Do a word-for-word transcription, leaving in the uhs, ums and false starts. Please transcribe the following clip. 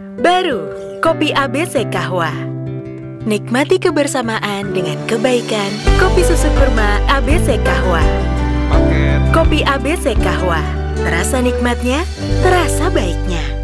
Baru, Kopi A B C Kahwa. Nikmati kebersamaan dengan kebaikan. Kopi susu kurma A B C Kahwa. Kopi A B C Kahwa. Terasa nikmatnya, terasa baiknya.